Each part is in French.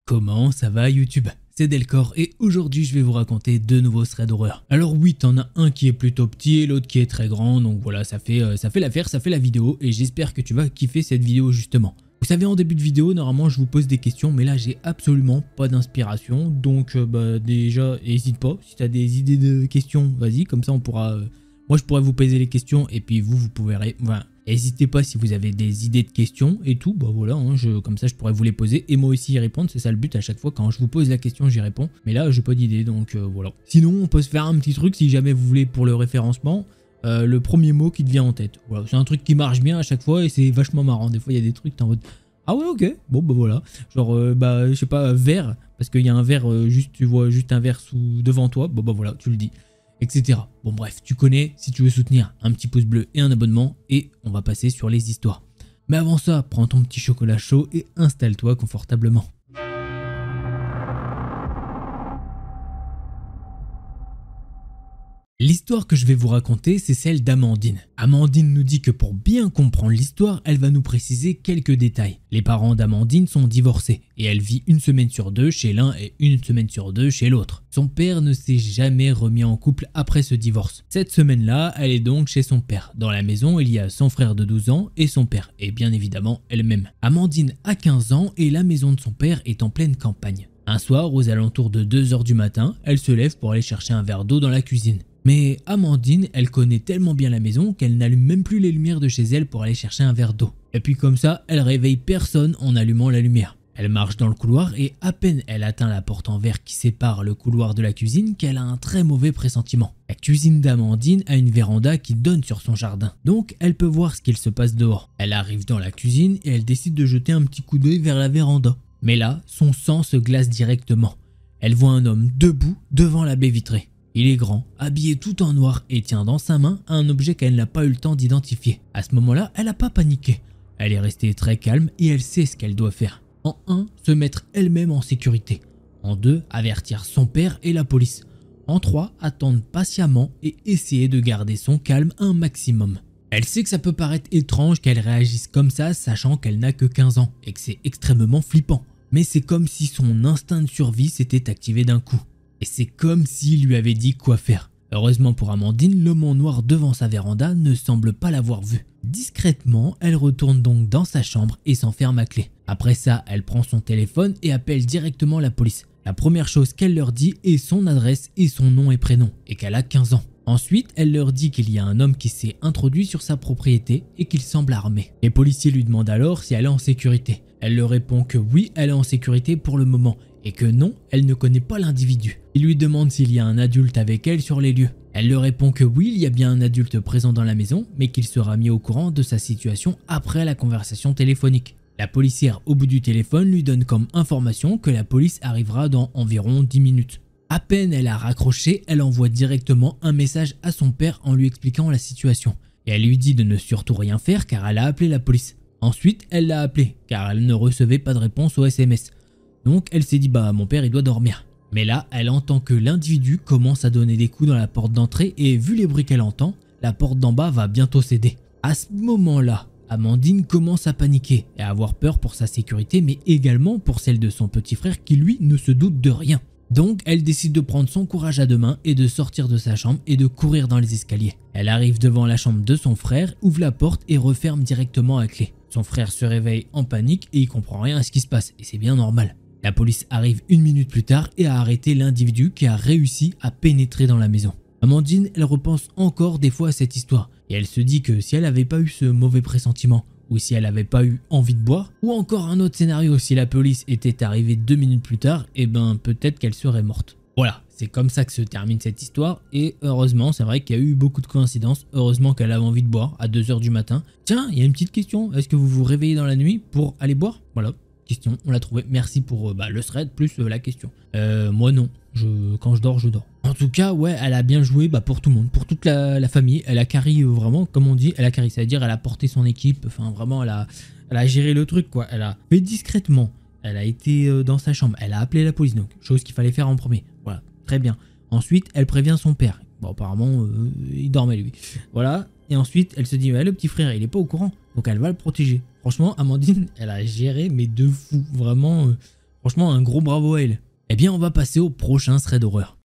Comment ça va YouTube? C'est Delcor et aujourd'hui je vais vous raconter deux nouveaux threads d'horreur. Alors oui, t'en as un qui est plutôt petit et l'autre qui est très grand, donc voilà, ça fait l'affaire, ça fait la vidéo et j'espère que tu vas kiffer cette vidéo justement. Vous savez, en début de vidéo, normalement je vous pose des questions, mais là j'ai absolument pas d'inspiration, donc déjà n'hésite pas, si t'as des idées de questions, vas-y, comme ça on pourra... moi je pourrais vous poser les questions et puis vous pouvez... Enfin, n'hésitez pas si vous avez des idées de questions et tout, bah voilà, hein, comme ça je pourrais vous les poser et moi aussi y répondre, c'est ça le but à chaque fois, quand je vous pose la question j'y réponds, mais là j'ai pas d'idée donc voilà. Sinon on peut se faire un petit truc si jamais vous voulez pour le référencement, le premier mot qui te vient en tête, voilà, c'est un truc qui marche bien à chaque fois et c'est vachement marrant, des fois il y a des trucs t'es en mode ah ouais ok, bon bah voilà, genre je sais pas, vert, parce qu'il y a un verre, juste tu vois juste un verre devant toi, bon bah voilà, tu le dis. Etc. Bon bref, tu connais, si tu veux soutenir, un petit pouce bleu et un abonnement, et on va passer sur les histoires. Mais avant ça, prends ton petit chocolat chaud et installe-toi confortablement. L'histoire que je vais vous raconter, c'est celle d'Amandine. Amandine nous dit que pour bien comprendre l'histoire, elle va nous préciser quelques détails. Les parents d'Amandine sont divorcés et elle vit une semaine sur deux chez l'un et une semaine sur deux chez l'autre. Son père ne s'est jamais remis en couple après ce divorce. Cette semaine-là, elle est donc chez son père. Dans la maison, il y a son frère de 12 ans et son père, et bien évidemment elle-même. Amandine a 15 ans et la maison de son père est en pleine campagne. Un soir, aux alentours de 2 h du matin, elle se lève pour aller chercher un verre d'eau dans la cuisine. Mais Amandine, elle connaît tellement bien la maison qu'elle n'allume même plus les lumières de chez elle pour aller chercher un verre d'eau. Et puis comme ça, elle réveille personne en allumant la lumière. Elle marche dans le couloir et à peine elle atteint la porte en verre qui sépare le couloir de la cuisine qu'elle a un très mauvais pressentiment. La cuisine d'Amandine a une véranda qui donne sur son jardin, donc elle peut voir ce qu'il se passe dehors. Elle arrive dans la cuisine et elle décide de jeter un petit coup d'œil vers la véranda. Mais là, son sang se glace directement. Elle voit un homme debout devant la baie vitrée. Il est grand, habillé tout en noir et tient dans sa main un objet qu'elle n'a pas eu le temps d'identifier. À ce moment-là, elle n'a pas paniqué. Elle est restée très calme et elle sait ce qu'elle doit faire. En 1, se mettre elle-même en sécurité. En 2, avertir son père et la police. En 3, attendre patiemment et essayer de garder son calme un maximum. Elle sait que ça peut paraître étrange qu'elle réagisse comme ça, sachant qu'elle n'a que 15 ans et que c'est extrêmement flippant. Mais c'est comme si son instinct de survie s'était activé d'un coup. Et c'est comme s'il lui avait dit quoi faire. Heureusement pour Amandine, l'homme en noir devant sa véranda ne semble pas l'avoir vu. Discrètement, elle retourne donc dans sa chambre et s'enferme à clé. Après ça, elle prend son téléphone et appelle directement la police. La première chose qu'elle leur dit est son adresse et son nom et prénom, et qu'elle a 15 ans. Ensuite, elle leur dit qu'il y a un homme qui s'est introduit sur sa propriété et qu'il semble armé. Les policiers lui demandent alors si elle est en sécurité. Elle leur répond que oui, elle est en sécurité pour le moment, et que non, elle ne connaît pas l'individu. Il lui demande s'il y a un adulte avec elle sur les lieux. Elle leur répond que oui, il y a bien un adulte présent dans la maison, mais qu'il sera mis au courant de sa situation après la conversation téléphonique. La policière au bout du téléphone lui donne comme information que la police arrivera dans environ 10 minutes. À peine elle a raccroché, elle envoie directement un message à son père en lui expliquant la situation. Et elle lui dit de ne surtout rien faire car elle a appelé la police. Ensuite, elle l'a appelé car elle ne recevait pas de réponse au SMS. Donc elle s'est dit bah mon père il doit dormir. Mais là elle entend que l'individu commence à donner des coups dans la porte d'entrée et vu les bruits qu'elle entend, la porte d'en bas va bientôt céder. À ce moment-là, Amandine commence à paniquer et à avoir peur pour sa sécurité mais également pour celle de son petit frère qui lui ne se doute de rien. Donc elle décide de prendre son courage à deux mains et de sortir de sa chambre et de courir dans les escaliers. Elle arrive devant la chambre de son frère, ouvre la porte et referme directement à clé. Son frère se réveille en panique et il comprend rien à ce qui se passe et c'est bien normal. La police arrive 1 minute plus tard et a arrêté l'individu qui a réussi à pénétrer dans la maison. Amandine, elle repense encore des fois à cette histoire et elle se dit que si elle n'avait pas eu ce mauvais pressentiment ou si elle n'avait pas eu envie de boire ou encore un autre scénario si la police était arrivée 2 minutes plus tard, et ben peut-être qu'elle serait morte. Voilà, c'est comme ça que se termine cette histoire et heureusement c'est vrai qu'il y a eu beaucoup de coïncidences, heureusement qu'elle avait envie de boire à 2 h du matin. Tiens, il y a une petite question, est-ce que vous vous réveillez dans la nuit pour aller boire? Voilà. Question, on l'a trouvé, merci pour le thread plus la question. Moi non, quand je dors, je dors. En tout cas, ouais, elle a bien joué pour tout le monde, pour toute la famille. Elle a carry vraiment, comme on dit, elle a carry, c'est-à-dire elle a porté son équipe, enfin vraiment elle a géré le truc quoi. Elle a fait discrètement, elle a été dans sa chambre, elle a appelé la police, donc chose qu'il fallait faire en premier. Voilà, très bien. Ensuite, elle prévient son père. Bon, apparemment, il dormait lui. Voilà. Et ensuite, elle se dit, le petit frère, il est pas au courant. Donc, elle va le protéger. Franchement, Amandine, elle a géré, mais de fou. Vraiment, Franchement, un gros bravo à elle. Eh bien, on va passer au prochain thread d'horreur.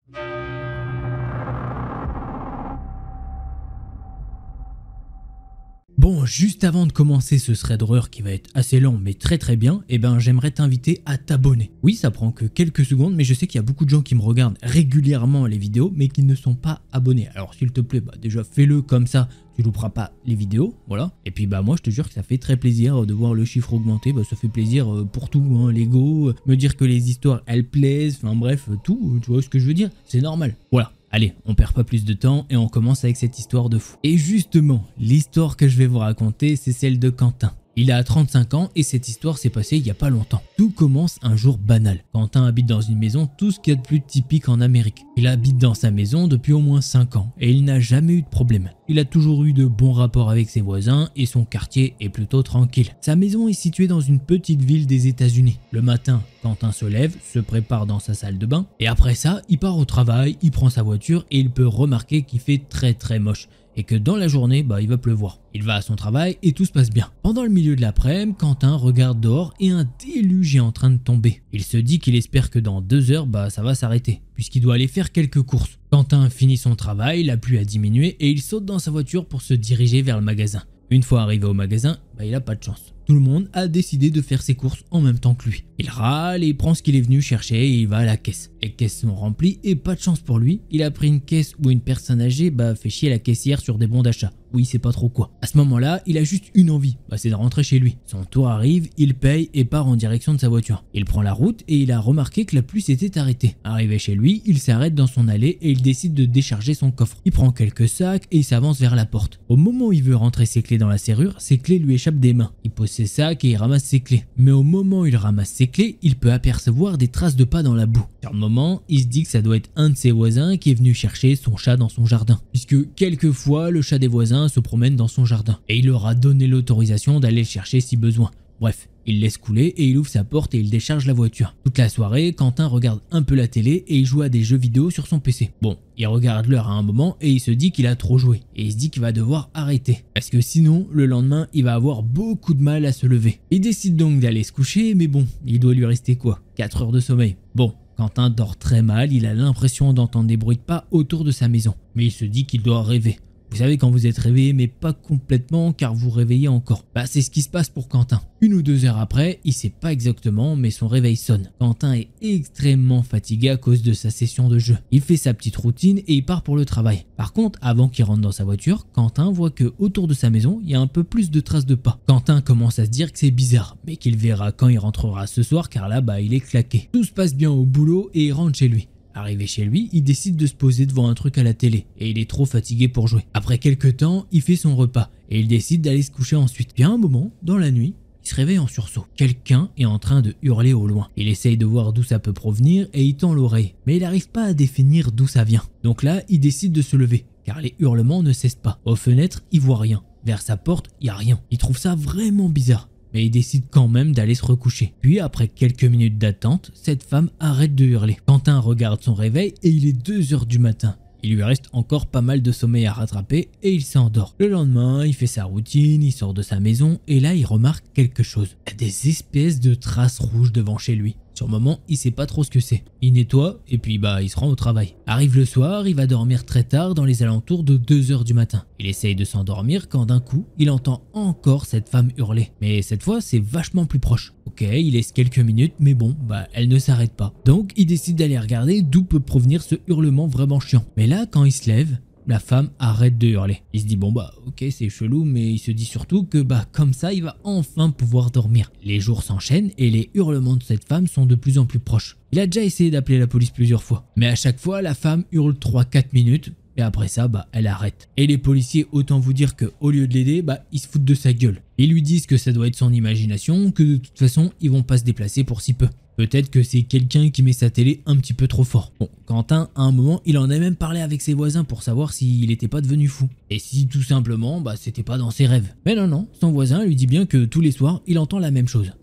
Bon, juste avant de commencer ce thread d'horreur qui va être assez long mais très bien, eh ben j'aimerais t'inviter à t'abonner. Oui, ça prend que quelques secondes, mais je sais qu'il y a beaucoup de gens qui me regardent régulièrement les vidéos mais qui ne sont pas abonnés. Alors s'il te plaît, déjà fais-le comme ça, tu louperas pas les vidéos, voilà. Et puis moi je te jure que ça fait très plaisir de voir le chiffre augmenter, ça fait plaisir pour tout, hein, l'ego, me dire que les histoires elles plaisent, enfin bref, tout, tu vois ce que je veux dire, c'est normal. Voilà. Allez, on perd pas plus de temps et on commence avec cette histoire de fou. Et justement, l'histoire que je vais vous raconter, c'est celle de Quentin. Il a 35 ans et cette histoire s'est passée il y a pas longtemps. Tout commence un jour banal. Quentin habite dans une maison tout ce qu'il y a de plus typique en Amérique. Il habite dans sa maison depuis au moins 5 ans et il n'a jamais eu de problème. Il a toujours eu de bons rapports avec ses voisins et son quartier est plutôt tranquille. Sa maison est située dans une petite ville des États-Unis. Le matin, Quentin se lève, se prépare dans sa salle de bain et après ça, il part au travail, il prend sa voiture et il peut remarquer qu'il fait très moche. Et que dans la journée, il va pleuvoir. Il va à son travail et tout se passe bien. Pendant le milieu de l'après-midi, Quentin regarde dehors et un déluge est en train de tomber. Il se dit qu'il espère que dans 2 heures, ça va s'arrêter, puisqu'il doit aller faire quelques courses. Quentin finit son travail, la pluie a diminué et il saute dans sa voiture pour se diriger vers le magasin. Une fois arrivé au magasin, il a pas de chance. Tout le monde a décidé de faire ses courses en même temps que lui. Il râle et prend ce qu'il est venu chercher et il va à la caisse. Les caisses sont remplies et pas de chance pour lui. Il a pris une caisse où une personne âgée fait chier la caissière sur des bons d'achat. Oui, c'est pas trop quoi. À ce moment-là, il a juste une envie, c'est de rentrer chez lui. Son tour arrive, il paye et part en direction de sa voiture. Il prend la route et il a remarqué que la pluie s'était arrêtée. Arrivé chez lui, il s'arrête dans son allée et il décide de décharger son coffre. Il prend quelques sacs et il s'avance vers la porte. Au moment où il veut rentrer ses clés dans la serrure, ses clés lui échappent des mains. Il pose ses sacs et il ramasse ses clés. Mais au moment où il ramasse ses clés, il peut apercevoir des traces de pas dans la boue. Sur le moment, il se dit que ça doit être un de ses voisins qui est venu chercher son chat dans son jardin. Puisque quelquefois, le chat des voisins se promène dans son jardin. Et il leur a donné l'autorisation d'aller le chercher si besoin. Bref, il laisse couler et il ouvre sa porte et il décharge la voiture. Toute la soirée, Quentin regarde un peu la télé et il joue à des jeux vidéo sur son PC. Bon, il regarde l'heure à un moment et il se dit qu'il a trop joué. Et il se dit qu'il va devoir arrêter. Parce que sinon, le lendemain, il va avoir beaucoup de mal à se lever. Il décide donc d'aller se coucher, mais bon, il doit lui rester quoi, 4 heures de sommeil. Bon, Quentin dort très mal, il a l'impression d'entendre des bruits de pas autour de sa maison. Mais il se dit qu'il doit rêver. Vous savez quand vous êtes réveillé mais pas complètement car vous réveillez encore. C'est ce qui se passe pour Quentin. 1 ou 2 heures après, il sait pas exactement mais son réveil sonne. Quentin est extrêmement fatigué à cause de sa session de jeu. Il fait sa petite routine et il part pour le travail. Par contre, avant qu'il rentre dans sa voiture, Quentin voit que autour de sa maison, il y a un peu plus de traces de pas. Quentin commence à se dire que c'est bizarre, mais qu'il verra quand il rentrera ce soir car là il est claqué. Tout se passe bien au boulot et il rentre chez lui. Arrivé chez lui, il décide de se poser devant un truc à la télé et il est trop fatigué pour jouer. Après quelques temps, il fait son repas et il décide d'aller se coucher ensuite. Puis à un moment, dans la nuit, il se réveille en sursaut. Quelqu'un est en train de hurler au loin. Il essaye de voir d'où ça peut provenir et il tend l'oreille, mais il n'arrive pas à définir d'où ça vient. Donc là, il décide de se lever car les hurlements ne cessent pas. Aux fenêtres, il voit rien. Vers sa porte, il n'y a rien. Il trouve ça vraiment bizarre. Mais il décide quand même d'aller se recoucher. Puis après quelques minutes d'attente, cette femme arrête de hurler. Quentin regarde son réveil et il est 2 heures du matin. Il lui reste encore pas mal de sommeil à rattraper et il s'endort. Le lendemain, il fait sa routine, il sort de sa maison et là il remarque quelque chose. Il y a des espèces de traces rouges devant chez lui. Sur le moment, il sait pas trop ce que c'est. Il nettoie et puis il se rend au travail. Arrive le soir, il va dormir très tard dans les alentours de 2 heures du matin. Il essaye de s'endormir quand d'un coup, il entend encore cette femme hurler. Mais cette fois, c'est vachement plus proche. Ok, il laisse quelques minutes, mais bon, elle ne s'arrête pas. Donc, il décide d'aller regarder d'où peut provenir ce hurlement vraiment chiant. Mais là, quand il se lève, la femme arrête de hurler. Il se dit ok c'est chelou, mais il se dit surtout que comme ça il va enfin pouvoir dormir. Les jours s'enchaînent et les hurlements de cette femme sont de plus en plus proches. Il a déjà essayé d'appeler la police plusieurs fois, mais à chaque fois la femme hurle 3-4 minutes et après ça elle arrête. Et les policiers, autant vous dire que au lieu de l'aider, ils se foutent de sa gueule. Ils lui disent que ça doit être son imagination, que de toute façon ils vont pas se déplacer pour si peu. Peut-être que c'est quelqu'un qui met sa télé un petit peu trop fort. Bon, Quentin, à un moment, il en a même parlé avec ses voisins pour savoir s'il était pas devenu fou. Et si tout simplement, c'était pas dans ses rêves. Mais non, son voisin lui dit bien que tous les soirs, il entend la même chose.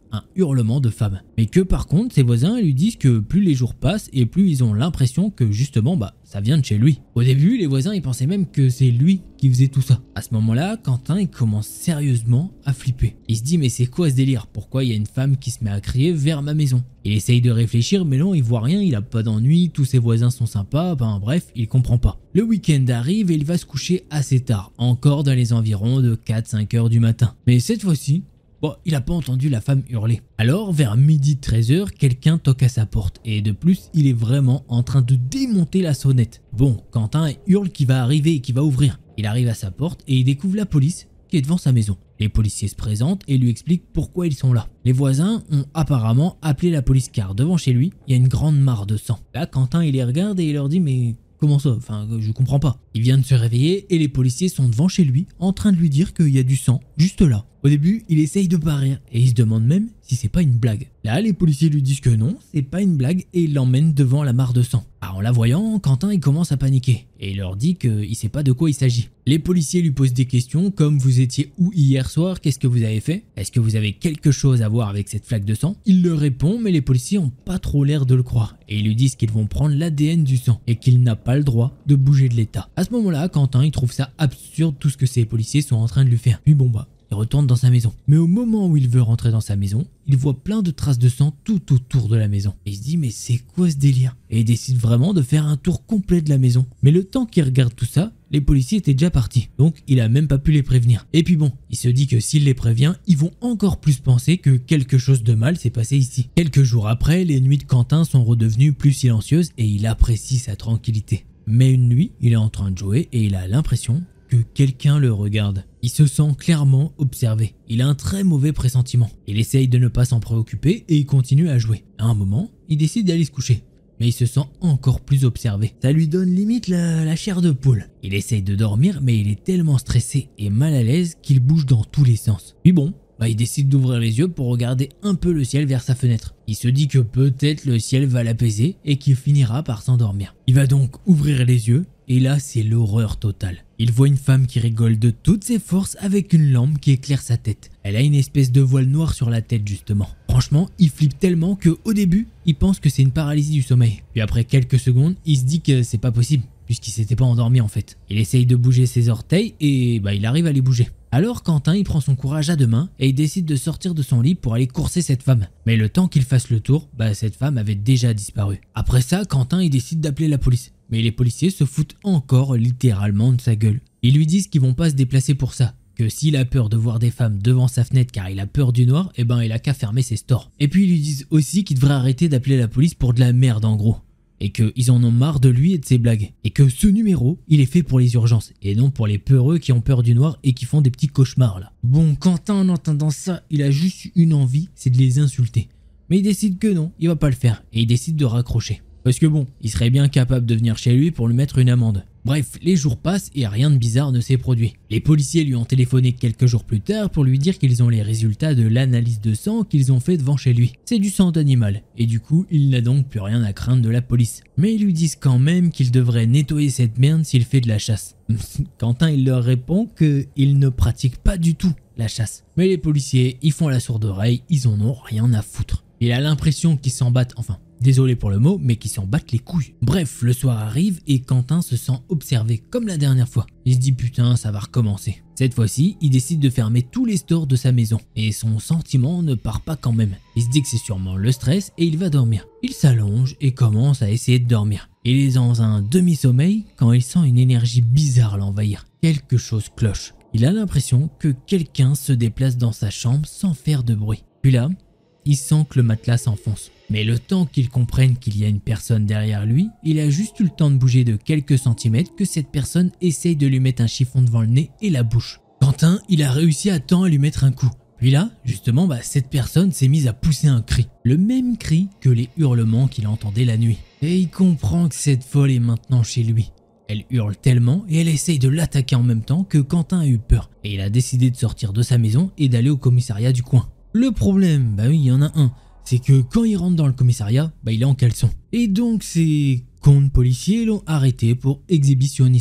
un hurlement de femme. Mais que par contre, ses voisins lui disent que plus les jours passent et plus ils ont l'impression que justement, ça vient de chez lui. Au début, les voisins ils pensaient même que c'est lui qui faisait tout ça. À ce moment-là, Quentin il commence sérieusement à flipper. Il se dit mais c'est quoi ce délire? Pourquoi il y a une femme qui se met à crier vers ma maison? Il essaye de réfléchir mais non, il voit rien, il a pas d'ennui, tous ses voisins sont sympas, bref, il comprend pas. Le week-end arrive et il va se coucher assez tard, encore dans les environs de 4-5 heures du matin. Mais cette fois-ci, il n'a pas entendu la femme hurler. Alors, vers midi 13h, quelqu'un toque à sa porte. Et de plus, il est vraiment en train de démonter la sonnette. Bon, Quentin hurle qu'il va arriver et qu'il va ouvrir. Il arrive à sa porte et il découvre la police qui est devant sa maison. Les policiers se présentent et lui expliquent pourquoi ils sont là. Les voisins ont apparemment appelé la police car devant chez lui, il y a une grande mare de sang. Là, Quentin, il les regarde et il leur dit mais... comment ça? Je comprends pas. Il vient de se réveiller et les policiers sont devant chez lui en train de lui dire qu'il y a du sang juste là. Au début, il essaye de pas rire et il se demande même si c'est pas une blague. Là, les policiers lui disent que non, c'est pas une blague et ils l'emmènent devant la mare de sang. En la voyant, Quentin il commence à paniquer et il leur dit qu'il sait pas de quoi il s'agit. Les policiers lui posent des questions comme vous étiez où hier soir, qu'est-ce que vous avez fait? Est-ce que vous avez quelque chose à voir avec cette flaque de sang? Il leur répond mais les policiers ont pas trop l'air de le croire et ils lui disent qu'ils vont prendre l'ADN du sang et qu'il n'a pas le droit de bouger de l'état. À ce moment-là, Quentin il trouve ça absurde tout ce que ces policiers sont en train de lui faire. Puis il retourne dans sa maison. Mais au moment où il veut rentrer dans sa maison, il voit plein de traces de sang tout autour de la maison. Et il se dit mais c'est quoi ce délire? Et il décide vraiment de faire un tour complet de la maison. Mais le temps qu'il regarde tout ça, les policiers étaient déjà partis. Donc il a même pas pu les prévenir. Et puis il se dit que s'il les prévient, ils vont encore plus penser que quelque chose de mal s'est passé ici. Quelques jours après, les nuits de Quentin sont redevenues plus silencieuses et il apprécie sa tranquillité. Mais une nuit, il est en train de jouer et il a l'impression que quelqu'un le regarde. Il se sent clairement observé. Il a un très mauvais pressentiment. Il essaye de ne pas s'en préoccuper et il continue à jouer. À un moment, il décide d'aller se coucher. Mais il se sent encore plus observé. Ça lui donne limite la chair de poule. Il essaye de dormir mais il est tellement stressé et mal à l'aise qu'il bouge dans tous les sens. Puis il décide d'ouvrir les yeux pour regarder un peu le ciel vers sa fenêtre. Il se dit que peut-être le ciel va l'apaiser et qu'il finira par s'endormir. Il va donc ouvrir les yeux et là c'est l'horreur totale. Il voit une femme qui rigole de toutes ses forces avec une lampe qui éclaire sa tête. Elle a une espèce de voile noir sur la tête justement. Franchement, il flippe tellement qu'au début, il pense que c'est une paralysie du sommeil. Puis après quelques secondes, il se dit que c'est pas possible puisqu'il s'était pas endormi en fait. Il essaye de bouger ses orteils et il arrive à les bouger. Alors Quentin il prend son courage à deux mains et il décide de sortir de son lit pour aller courser cette femme. Mais le temps qu'il fasse le tour, cette femme avait déjà disparu. Après ça, Quentin il décide d'appeler la police. Mais les policiers se foutent encore littéralement de sa gueule. Ils lui disent qu'ils vont pas se déplacer pour ça. Que s'il a peur de voir des femmes devant sa fenêtre car il a peur du noir, il a qu'à fermer ses stores. Et puis ils lui disent aussi qu'il devrait arrêter d'appeler la police pour de la merde en gros. Et qu'ils en ont marre de lui et de ses blagues. Et que ce numéro, il est fait pour les urgences. Et non pour les peureux qui ont peur du noir et qui font des petits cauchemars là. Quentin en entendant ça, il a juste une envie, c'est de les insulter. Mais il décide que non, il va pas le faire. Et il décide de raccrocher. Parce que il serait bien capable de venir chez lui pour lui mettre une amende. Bref, les jours passent et rien de bizarre ne s'est produit. Les policiers lui ont téléphoné quelques jours plus tard pour lui dire qu'ils ont les résultats de l'analyse de sang qu'ils ont fait devant chez lui. C'est du sang d'animal, et du coup, il n'a donc plus rien à craindre de la police. Mais ils lui disent quand même qu'il devrait nettoyer cette merde s'il fait de la chasse. Quentin, il leur répond qu'il ne pratique pas du tout la chasse. Mais les policiers, ils font la sourde oreille, ils en ont rien à foutre. Il a l'impression qu'ils s'en battent, désolé pour le mot, mais qui s'en battent les couilles. Bref, le soir arrive et Quentin se sent observé comme la dernière fois. Il se dit putain, ça va recommencer. Cette fois-ci, il décide de fermer tous les stores de sa maison. Et son sentiment ne part pas quand même. Il se dit que c'est sûrement le stress et il va dormir. Il s'allonge et commence à essayer de dormir. Il est dans un demi-sommeil quand il sent une énergie bizarre l'envahir. Quelque chose cloche. Il a l'impression que quelqu'un se déplace dans sa chambre sans faire de bruit. Puis là, il sent que le matelas s'enfonce. Mais le temps qu'il comprenne qu'il y a une personne derrière lui, il a juste eu le temps de bouger de quelques centimètres que cette personne essaye de lui mettre un chiffon devant le nez et la bouche. Quentin, il a réussi à temps à lui mettre un coup. Puis là, justement, cette personne s'est mise à pousser un cri. Le même cri que les hurlements qu'il entendait la nuit. Et il comprend que cette folle est maintenant chez lui. Elle hurle tellement et elle essaye de l'attaquer en même temps que Quentin a eu peur. Et il a décidé de sortir de sa maison et d'aller au commissariat du coin. Le problème, oui, il y en a un. C'est que quand il rentre dans le commissariat, il est en caleçon. Et donc ces cons policiers l'ont arrêté pour exhibitionnisme.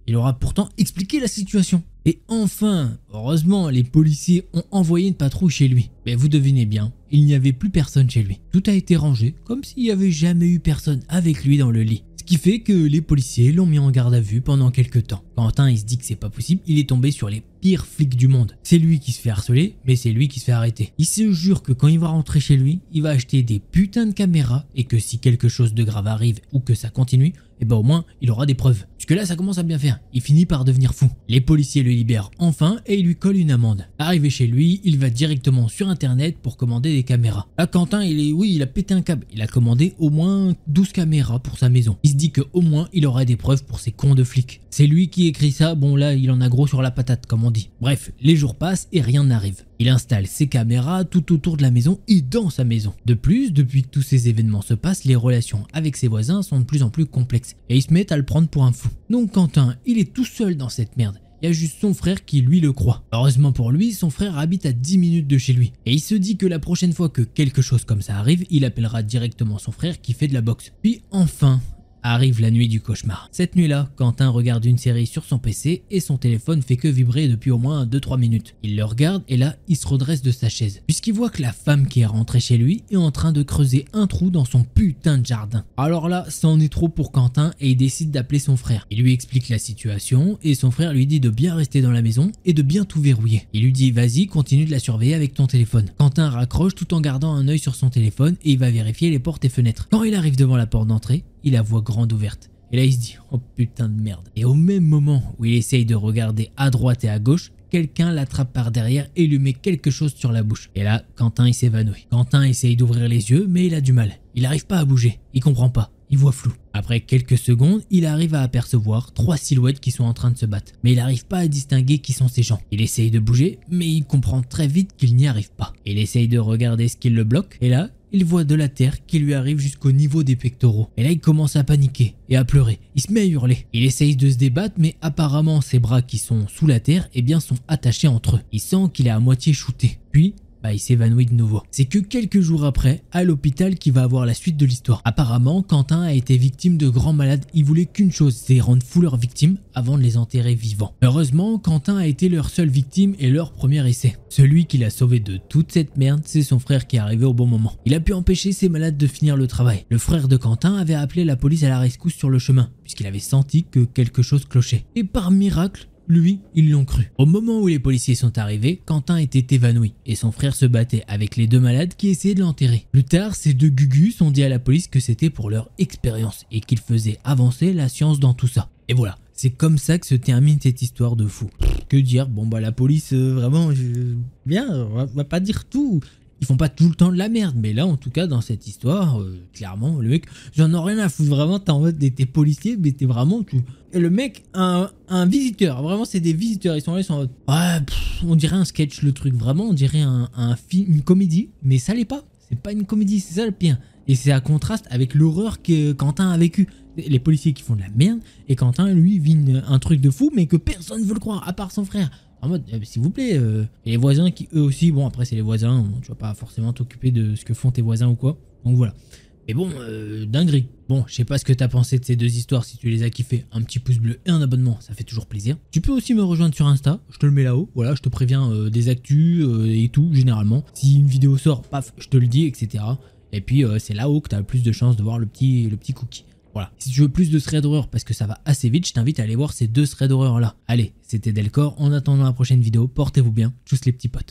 Il aura pourtant expliqué la situation. Et enfin, heureusement, les policiers ont envoyé une patrouille chez lui. Mais vous devinez bien, il n'y avait plus personne chez lui. Tout a été rangé, comme s'il n'y avait jamais eu personne avec lui dans le lit. Ce qui fait que les policiers l'ont mis en garde à vue pendant quelques temps. Quentin, il se dit que c'est pas possible, il est tombé sur les pires flics du monde. C'est lui qui se fait harceler, mais c'est lui qui se fait arrêter. Il se jure que quand il va rentrer chez lui, il va acheter des putains de caméras et que si quelque chose de grave arrive ou que ça continue, et ben au moins il aura des preuves. Puisque là ça commence à bien faire, il finit par devenir fou. Les policiers le libèrent enfin et ils lui collent une amende. Arrivé chez lui, il va directement sur internet pour commander des caméras. Là Quentin il a pété un câble, il a commandé au moins 12 caméras pour sa maison. Il se dit que au moins il aura des preuves pour ces cons de flics. C'est lui qui écrit ça, bon là il en a gros sur la patate comme on dit. Bref, les jours passent et rien n'arrive. Il installe ses caméras tout autour de la maison et dans sa maison. De plus, depuis que tous ces événements se passent, les relations avec ses voisins sont de plus en plus complexes et ils se mettent à le prendre pour un fou. Donc Quentin, il est tout seul dans cette merde. Il y a juste son frère qui lui le croit. Heureusement pour lui, son frère habite à 10 minutes de chez lui. Et il se dit que la prochaine fois que quelque chose comme ça arrive, il appellera directement son frère qui fait de la boxe. Puis enfin, arrive la nuit du cauchemar. Cette nuit-là, Quentin regarde une série sur son PC et son téléphone fait que vibrer depuis au moins 2-3 minutes. Il le regarde et là, il se redresse de sa chaise. Puisqu'il voit que la femme qui est rentrée chez lui est en train de creuser un trou dans son putain de jardin. Alors là, ça en est trop pour Quentin et il décide d'appeler son frère. Il lui explique la situation et son frère lui dit de bien rester dans la maison et de bien tout verrouiller. Il lui dit vas-y, continue de la surveiller avec ton téléphone. Quentin raccroche tout en gardant un œil sur son téléphone et il va vérifier les portes et fenêtres. Quand il arrive devant la porte d'entrée, il la voit grande ouverte. Et là il se dit oh putain de merde. Et au même moment où il essaye de regarder à droite et à gauche, quelqu'un l'attrape par derrière et lui met quelque chose sur la bouche. Et là Quentin il s'évanouit. Quentin essaye d'ouvrir les yeux mais il a du mal. Il n'arrive pas à bouger, il comprend pas, il voit flou. Après quelques secondes, il arrive à apercevoir 3 silhouettes qui sont en train de se battre. Mais il n'arrive pas à distinguer qui sont ces gens. Il essaye de bouger mais il comprend très vite qu'il n'y arrive pas. Il essaye de regarder ce qui le bloque et là il voit de la terre qui lui arrive jusqu'au niveau des pectoraux. Et là, il commence à paniquer et à pleurer. Il se met à hurler. Il essaye de se débattre, mais apparemment, ses bras qui sont sous la terre, eh bien, sont attachés entre eux. Il sent qu'il est à moitié shooté. Puis, il s'évanouit de nouveau. C'est que quelques jours après, à l'hôpital qui va avoir la suite de l'histoire. Apparemment, Quentin a été victime de grands malades. Il voulait qu'une chose, c'est rendre fous leurs victimes avant de les enterrer vivants. Heureusement, Quentin a été leur seule victime et leur premier essai. Celui qui l'a sauvé de toute cette merde, c'est son frère qui est arrivé au bon moment. Il a pu empêcher ces malades de finir le travail. Le frère de Quentin avait appelé la police à la rescousse sur le chemin, puisqu'il avait senti que quelque chose clochait. Et par miracle, lui, ils l'ont cru. Au moment où les policiers sont arrivés, Quentin était évanoui et son frère se battait avec les 2 malades qui essayaient de l'enterrer. Plus tard, ces 2 gugus ont dit à la police que c'était pour leur expérience et qu'ils faisaient avancer la science dans tout ça. Et voilà, c'est comme ça que se termine cette histoire de fou. Que dire, bon la police, vraiment, bien, on va pas dire tout. Ils font pas tout le temps de la merde, mais là en tout cas dans cette histoire, clairement le mec, j'en ai rien à foutre, vraiment t'es en mode t'es policier, mais t'es vraiment tout. Et le mec, un visiteur, vraiment c'est des visiteurs, ils sont là, ils sont en mode ouais, on dirait un sketch le truc, vraiment on dirait un film, une comédie, mais ça l'est pas, c'est pas une comédie, c'est ça le pire. Et c'est à contraste avec l'horreur que Quentin a vécu. Les policiers qui font de la merde, et Quentin lui vit un truc de fou, mais que personne veut le croire, à part son frère. En mode, s'il vous plaît, et les voisins qui eux aussi, bon après c'est les voisins, tu vas pas forcément t'occuper de ce que font tes voisins ou quoi, donc voilà. Mais bon, dinguerie. Bon, je sais pas ce que t'as pensé de ces 2 histoires, si tu les as kiffées, un petit pouce bleu et un abonnement, ça fait toujours plaisir. Tu peux aussi me rejoindre sur Insta, je te le mets là-haut, voilà, je te préviens des actus et tout, généralement. Si une vidéo sort, paf, je te le dis, etc. Et puis c'est là-haut que t'as le plus de chances de voir le petit cookie. Voilà. Si tu veux plus de threads d'horreur parce que ça va assez vite, je t'invite à aller voir ces 2 threads d'horreur là. Allez, c'était Delcor. En attendant la prochaine vidéo, portez-vous bien. Tchuss les petits potes.